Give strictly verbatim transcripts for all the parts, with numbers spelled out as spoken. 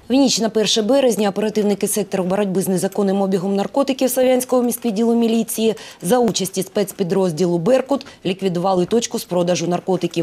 В ніч на перше березня оперативники сектору боротьби з незаконним обігом наркотиків Слов'янського міськвідділу міліції за участі спецпідрозділу «Беркут» ліквідували точку з продажу наркотиків.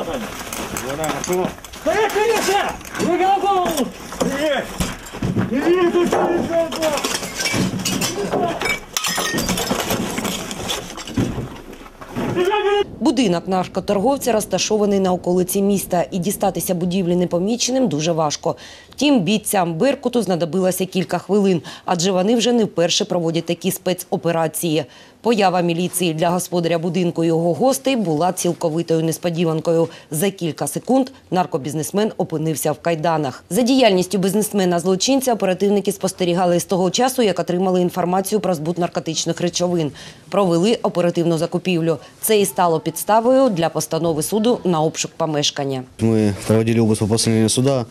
Будинок наркоторговця розташований на околиці міста, і дістатися будівлі непоміченим дуже важко. Втім, бійцям «Беркуту» знадобилося кілька хвилин, адже вони вже не вперше проводять такі спецоперації. Поява міліції для господаря будинку і його гостей була цілковитою несподіванкою. За кілька секунд наркобізнесмен опинився в кайданах. За діяльністю бізнесмена-злочинця оперативники спостерігали з того часу, як отримали інформацію про збут наркотичних речовин. Провели оперативну закупівлю. Це і стало підставою для постанови суду на обшук помешкання. Ми проводили обыск по постановлению суда.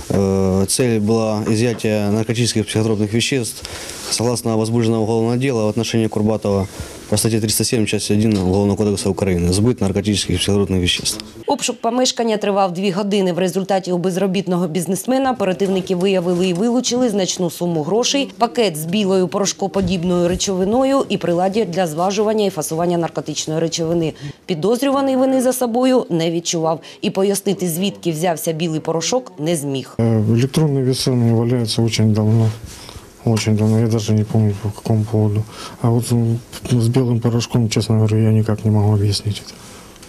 Цель была изъятие наркотических психотропных веществ согласно возбужденного уголовного дела в отношении Курбатова по статье триста семь, часть один Уголовного кодекса України «Збит наркотических психотропных веществ». Обшук помешкання тривав дві години. В результаті у безробітного бізнесмена оперативники виявили і вилучили значну суму грошей, пакет з білою порошкоподібною речовиною і приладдя для зважування і фасування наркотичної речовини. Підозрюваний вини за собою не відчував і пояснити, звідки взявся білий порошок, не зміг. Електронні веси валяються дуже давно. Очень давно, я даже не помню по какому поводу. А вот с белым порошком, честно говоря, я никак не могу объяснить это.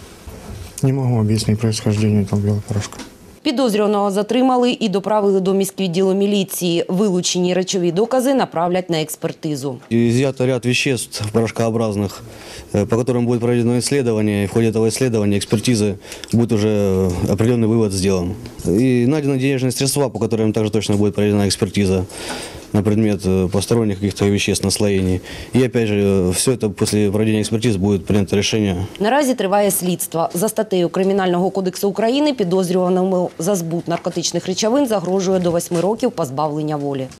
Не могу объяснить происхождение этого белого порошка. Підозрюваного затримали і доправили до міськвідділу міліції. Вилучені речові докази направлять на експертизу. Изъято ряд веществ порошкообразных, по которым будет проведено исследование. И в ходе этого исследования, экспертизы, будет уже определенный вывод сделан. И найдены денежные средства, по которым также точно будет проведена экспертиза на предмет посторонних каких-то веществ, наслоений. И опять же, все это после проведения экспертиз будет принято решение. Наразі триває слідство. За статтею Кримінального кодексу України підозрюваному за збут наркотичних речовин загрожує до восьми років позбавлення волі.